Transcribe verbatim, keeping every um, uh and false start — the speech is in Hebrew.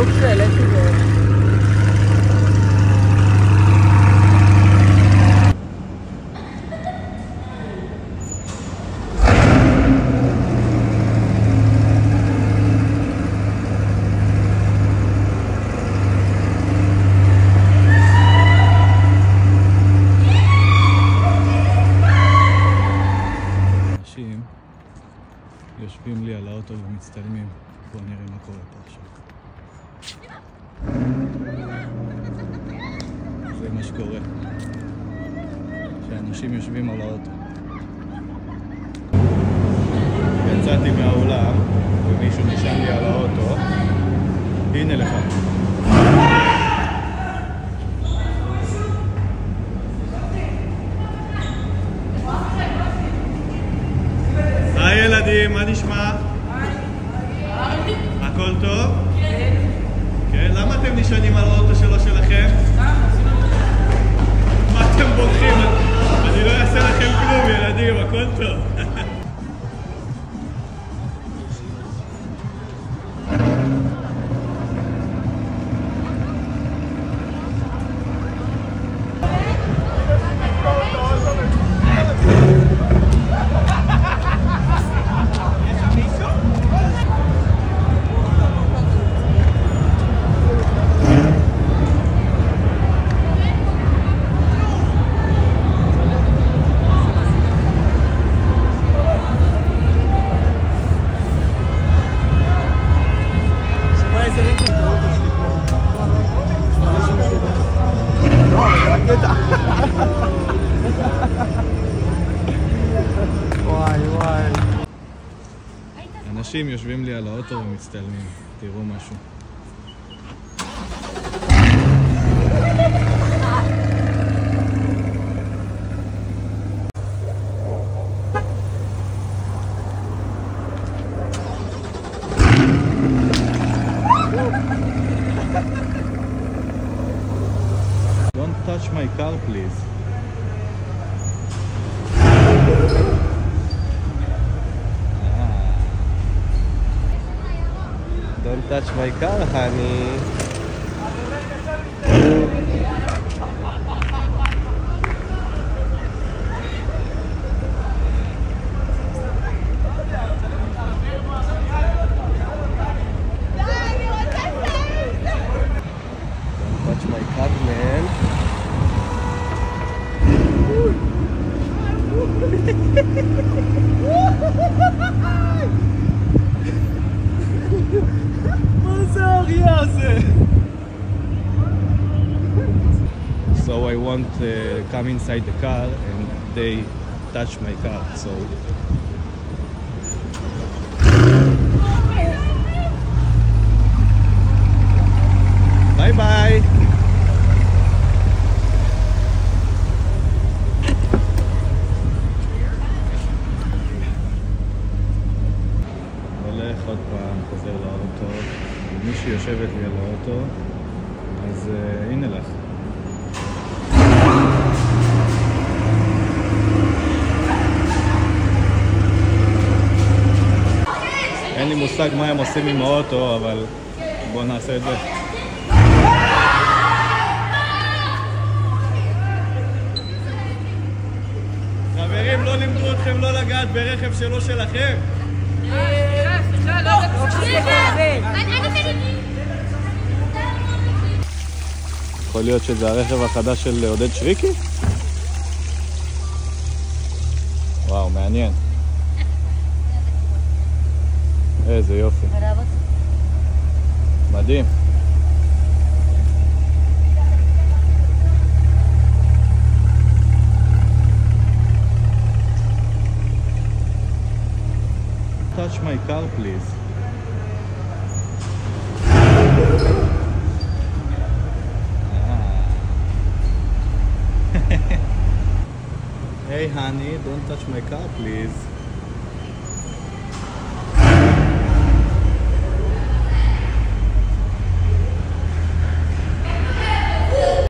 בדיוק שהעליתי ו... יושבים לי על האוטו ומצטלמים. בואו נראה מה קורה פה עכשיו. זה מה שקורה. שאנשים יושבים על האוטו. יצאתי מהאולם ומישהו נשען לי על האוטו. הנה לך. היי ילדים, מה נשמע? הכל טוב? כן. כן? למה אתם נשענים על האוטו שלו שלכם? מה אתם בורחים? אני לא אעשה לכם כלום ילדים, הכל טוב. וואי וואי. אנשים יושבים לי על האוטו ומצטלמים. תראו משהו. Don't touch my car, please. Don't touch my car, honey. Don't touch my car, man. So I want to uh, come inside the car and they touch my car. So bye bye. הולך עוד פעם, חוזר לאוטו. מישהי יושבת לי על האוטו, אז uh, הנה לך. אין לי מושג מה הם עושים עם האוטו, אבל בואו נעשה את זה. חברים, לא לימדו אתכם לא לגעת ברכב שלו שלכם? סליחה, לא יכול להיות שזה הרכב החדש של עודד שריקי? וואו, מעניין. איזה יופי. מדהים. Touch my car, please. Hey honey, don't touch my car, please.